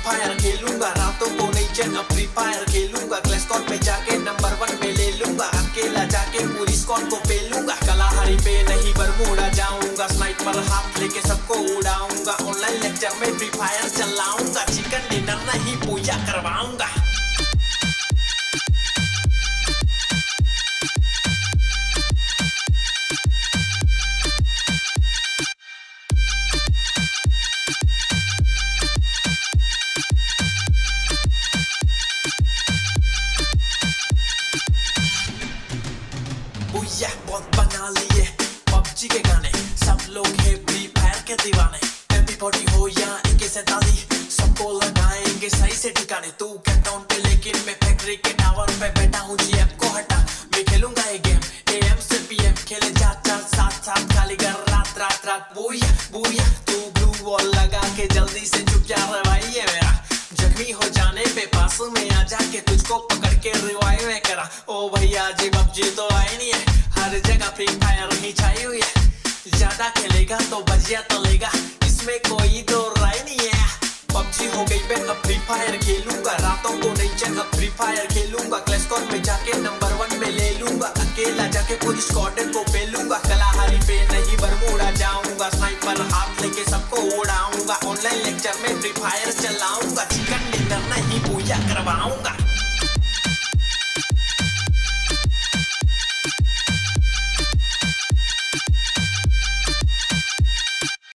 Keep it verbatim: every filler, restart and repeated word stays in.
Fire खेलूंगा, रातों को नहीं चैन अब फ्री फायर खेलूंगा, क्लैश स्क्वाड में जाके नंबर वन पे ले लूंगा, अकेला जाके पूरी स्क्वाड को पेलूंगा, कलाहारी पे नहीं बरमूडा जाऊंगा, स्नाइपर हाथ लेके सबको उड़ाऊंगा, ऑनलाइन लेक्चर में फ्री फायर चलाऊंगा, चिकन डिनर नहीं पूजा करवाऊंगा। बुया बहुत बना लिए पबजी के गाने, सब लोग है फ्री फायर के दीवाने, एम पी फोर्टी हो या ए के सैंतालीस सबको लगाएंगे सही से ठिकाने, तू कैंटाउन पे लेकिन मैं फैक्ट्री के टावर पे बैठा हूँ, जी एफ को हटा मैं खेलूंगा ये गेम, ए एम से पी एम खेले चार चार साथ साथ खाली कर रात रात रात। बुया बुया तू ब्लू वॉल लगा के जल्दी से चुप जा रहा भाई ये मेरा, जख्मी हो जाने पे पास में आ जाके तुझको पकड़ के रिवाइव में करा, ओ भैया जी पबजी तो आई नहीं है, हर जगह फ्री फायर ही छाई हुई है, ज्यादा खेलेगा तो बजिया तलेगा, इसमें कोई तो राय नहीं है। पबजी हो गई मैं अब फ्री फायर खेलूंगा, रातों को नहीं चैन अब फ्री फायर खेलूंगा, क्लैश स्क्वाड में जाके नंबर वन में ले लूंगा, अकेला जाके पूरी स्क्वाड को पेलूंगा, कलाहारी पे नहीं बरमूडा जाऊंगा, स्नाइपर हाथ लेके सबको उड़ाऊंगा, ऑनलाइन लेक्चर में फ्री फायर चलाऊंगा, चिकन डिनर नहीं पूजा करवाऊंगा।